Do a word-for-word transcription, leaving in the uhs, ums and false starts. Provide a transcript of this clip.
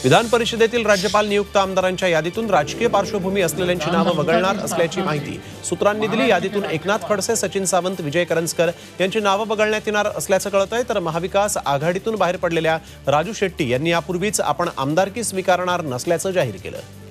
विधान परिषदेतील राज्यपाल नियुक्त आमदारांच्या यादीतून राजकीय पार्श्वभूमी असलेल्यांची नावं वगळणार असल्याची माहिती सूत्रांनी दिली। यादीतून एकनाथ खडसे, सचिन सावंत, विजय करंजकर यांची नावं वगळण्यात येणार असल्याचं कळतंय। तर महाविकास आघाडीतून बाहेर पडलेल्या राजू शेट्टी यांनी यापूर्वीच आपण आमदारकी स्वीकारणार नसल्याचं जाहीर केलं।